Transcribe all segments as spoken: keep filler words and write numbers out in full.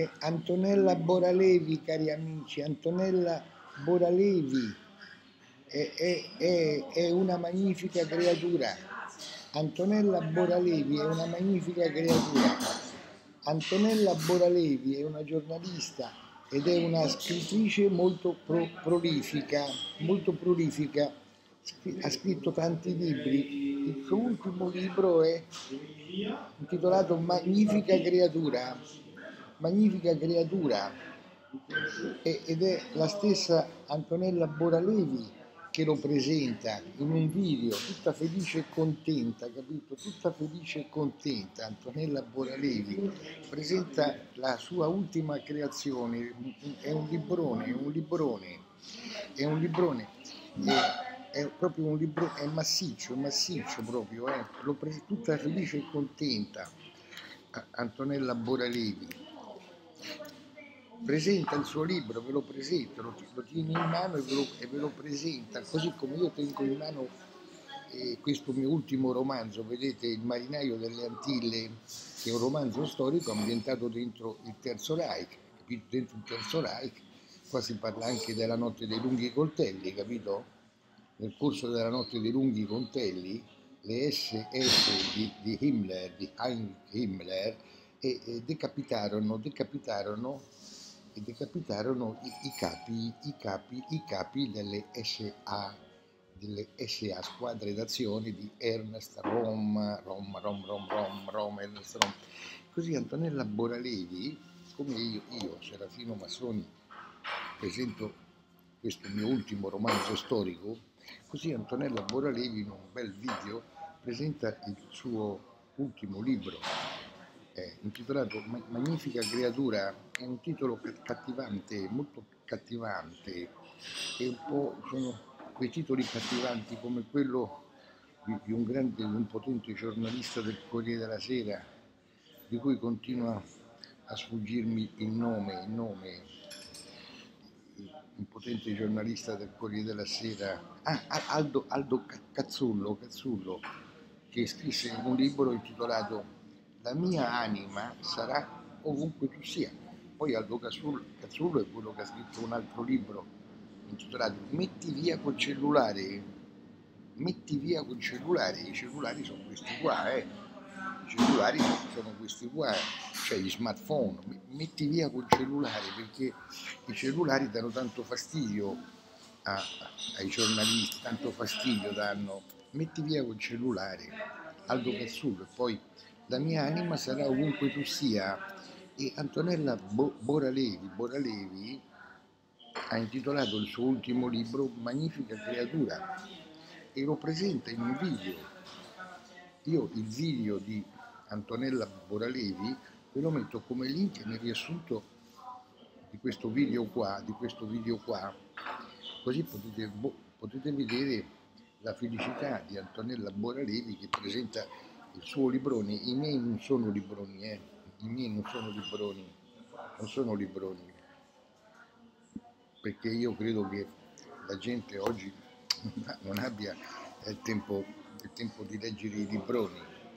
è Antonella Boralevi, cari amici. Antonella Boralevi è, è, è, è una magnifica creatura. Antonella Boralevi è una magnifica creatura. Antonella Boralevi è una giornalista ed è una scrittrice molto pro, prolifica, molto prolifica. Ha scritto tanti libri. Il suo ultimo libro è intitolato Magnifica creatura. Magnifica creatura. Ed è la stessa Antonella Boralevi che lo presenta in un video, tutta felice e contenta, capito? Tutta felice e contenta. Antonella Boralevi presenta la sua ultima creazione, è un librone, è un librone, è un librone, è, è proprio un libro, è massiccio, è massiccio proprio, eh? Lo pre- tutta felice e contenta. Antonella Boralevi presenta il suo libro, ve lo presenta, lo, lo tiene in mano e ve, lo, e ve lo presenta, così come io tengo in mano eh, questo mio ultimo romanzo, vedete, Il marinaio delle Antille, che è un romanzo storico ambientato dentro il Terzo Reich, capito? Dentro il Terzo Reich, qua si parla anche della notte dei lunghi coltelli, capito? Nel corso della notte dei lunghi coltelli, le esse esse di, di Himmler, di Heinrich Himmler, e, e decapitarono, decapitarono e decapitarono i, i, capi, i, capi, i capi delle S A, delle S A, squadre d'azione di Ernest Rom, Rom, Rom, Rom, Rom, Rom, Ernest Rom. Così Antonella Boralevi, come io, io, Serafino Massoni, presento questo mio ultimo romanzo storico, così Antonella Boralevi in un bel video presenta il suo ultimo libro, eh, intitolato Magnifica creatura. È un titolo cattivante, molto cattivante, e un po' sono quei titoli cattivanti come quello di, di un grande, di un potente giornalista del Corriere della Sera, di cui continua a sfuggirmi il nome, il nome, un potente giornalista del Corriere della Sera, ah, Aldo, Aldo Cazzullo, Cazzullo, che scrisse un libro intitolato La mia anima sarà ovunque tu sia. Poi Aldo Cazzullo è quello che ha scritto un altro libro intitolato Metti via col cellulare, metti via col cellulare, i cellulari sono questi qua, eh. I cellulari sono questi qua, cioè gli smartphone, metti via col cellulare, perché i cellulari danno tanto fastidio a, ai giornalisti, tanto fastidio danno, metti via col cellulare. Aldo Cazzullo. E poi La mia anima sarà ovunque tu sia, e Antonella Bo- Boralevi, Boralevi ha intitolato il suo ultimo libro Magnifica creatura e lo presenta in un video. Io il video di Antonella Boralevi ve lo metto come link nel riassunto di questo video qua, di questo video qua, così potete, boh, potete vedere la felicità di Antonella Boralevi che presenta il suo librone. I miei non sono libroni, eh, i miei non sono libroni, non sono libroni, perché io credo che la gente oggi non abbia il tempo, il tempo di leggere i libroni.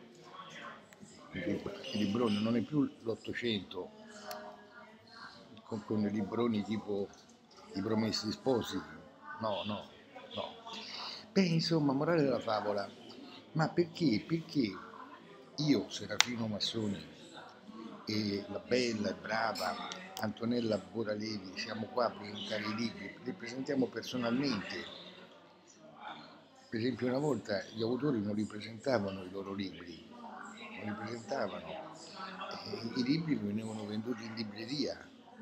I libroni non è più l'Ottocento con, con i libroni tipo I Promessi Sposi, no, no, no. Beh, insomma, morale della favola, ma perché, perché io, Serafino Massoni, e la bella e brava Antonella Boralevi siamo qua a presentare i libri, li presentiamo personalmente. Per esempio una volta gli autori non li presentavano i loro libri, non li presentavano, e i libri venivano venduti in libreria,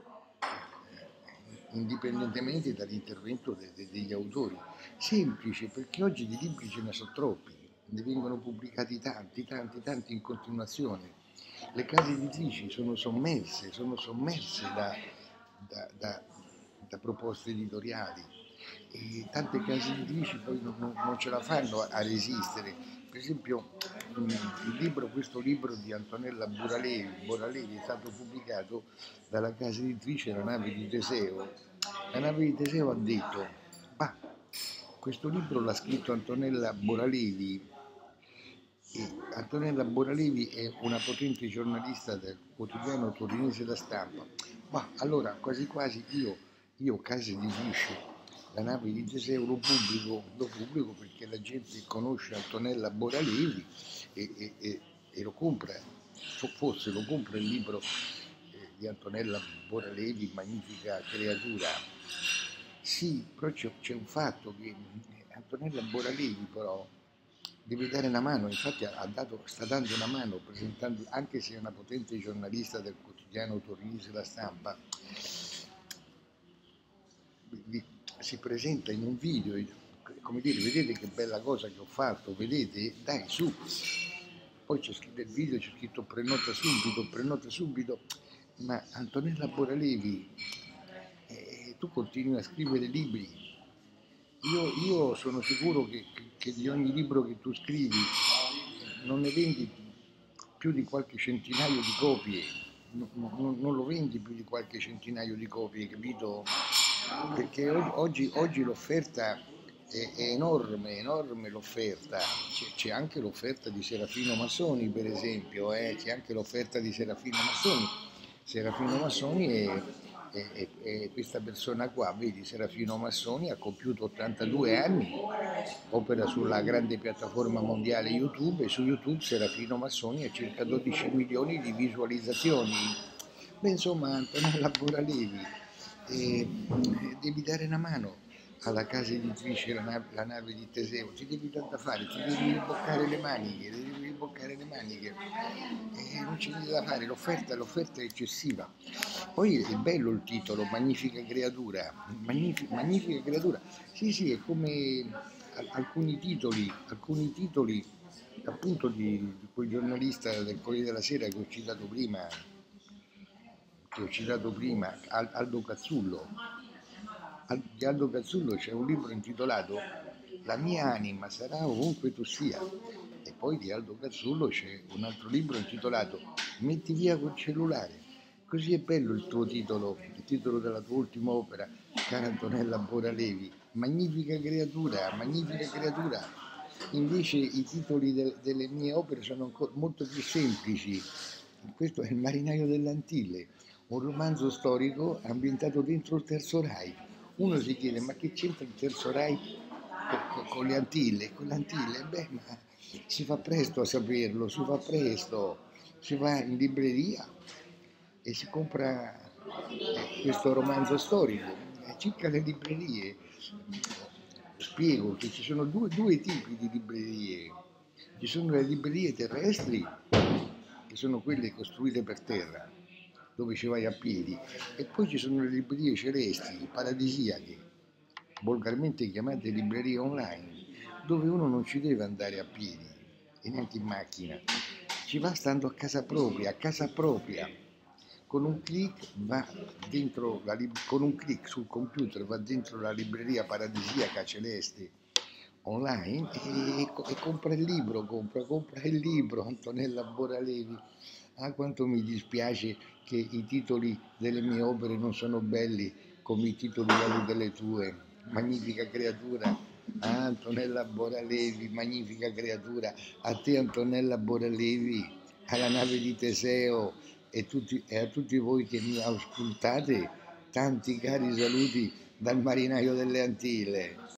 indipendentemente dall'intervento de- de- degli autori. Semplice, perché oggi di libri ce ne sono troppi, ne vengono pubblicati tanti, tanti, tanti in continuazione. Le case editrici sono sommerse, sono sommerse da, da, da, da proposte editoriali, e tante case editrici poi non, non, non ce la fanno a, a resistere. Per esempio il libro, questo libro di Antonella Boralevi, Boralevi è stato pubblicato dalla casa editrice La Nave di Teseo. La Nave di Teseo ha detto, bah, questo libro l'ha scritto Antonella Boralevi, E Antonella Boralevi è una potente giornalista del quotidiano torinese La Stampa. Ma allora, quasi quasi io, io Case di Fisce, la nave di Teseo lo pubblico, lo pubblico perché la gente conosce Antonella Boralevi e, e- e- e lo compra, forse lo compra il libro eh, di Antonella Boralevi, Magnifica creatura. Sì, però c'è, c'è un fatto che Antonella Boralevi però deve dare una mano, infatti ha dato, sta dando una mano presentando, anche se è una potente giornalista del quotidiano torinese La Stampa, si presenta in un video, come dire, vedete che bella cosa che ho fatto, vedete? Dai, su. Poi c'è scritto il video, c'è scritto prenota subito, prenota subito, ma Antonella Boralevi, eh, tu continui a scrivere libri. Io, io sono sicuro che, che, che di ogni libro che tu scrivi non ne vendi più di qualche centinaio di copie, non, non, non lo vendi più di qualche centinaio di copie, capito? Perché oggi, oggi l'offerta è, è enorme, enorme l'offerta, c'è, c'è anche l'offerta di Serafino Massoni per esempio, eh? C'è anche l'offerta di Serafino Massoni, Serafino Massoni è, è, è, è questa persona qua, vedi, Serafino Massoni ha compiuto ottantadue anni, opera sulla grande piattaforma mondiale YouTube e su YouTube Serafino Massoni ha circa dodici milioni di visualizzazioni. Beh, insomma, Antonella Boralevi, eh, devi dare una mano alla casa editrice, la nave, la nave di Teseo, ti devi dare da fare, ti devi riboccare le maniche, ti devi riboccare le maniche, e non c'è niente da fare, l'offerta, l'offerta è eccessiva. Poi è bello il titolo, Magnifica creatura, magnifica, magnifica creatura, sì sì, è come alcuni titoli, alcuni titoli appunto di, di quel giornalista del Corriere della Sera che ho citato prima, che ho citato prima, Aldo Cazzullo. Di Aldo Cazzullo c'è un libro intitolato La mia anima sarà ovunque tu sia. E poi di Aldo Cazzullo c'è un altro libro intitolato Metti via quel cellulare. Così è bello il tuo titolo, il titolo della tua ultima opera, cara Antonella Boralevi. Magnifica creatura, magnifica creatura. Invece i titoli de- delle mie opere sono ancora molto più semplici. Questo è Il marinaio delle Antille, un romanzo storico ambientato dentro il Terzo Reich. Uno si chiede, ma che c'entra il Terzo Reich con, con le Antille? Con le Antille? Beh, ma si fa presto a saperlo, si fa presto. Si va in libreria e si compra questo romanzo storico. Circa le librerie, spiego che ci sono due, due tipi di librerie. Ci sono le librerie terrestri, che sono quelle costruite per terra, dove ci vai a piedi, e poi ci sono le librerie celesti, paradisiache, volgarmente chiamate librerie online, dove uno non ci deve andare a piedi e neanche in macchina, ci va stando a casa propria, a casa propria. Con un clic va dentro la, con un clic sul computer va dentro la libreria paradisiaca celeste online e, e compra il libro, compra, compra il libro, Antonella Boralevi. Ah, quanto mi dispiace che i titoli delle mie opere non sono belli come i titoli delle tue. Magnifica creatura, ah, Antonella Boralevi, magnifica creatura, a te Antonella Boralevi, alla nave di Teseo e, tutti, e a tutti voi che mi ascoltate, tanti cari saluti dal marinaio delle Antille.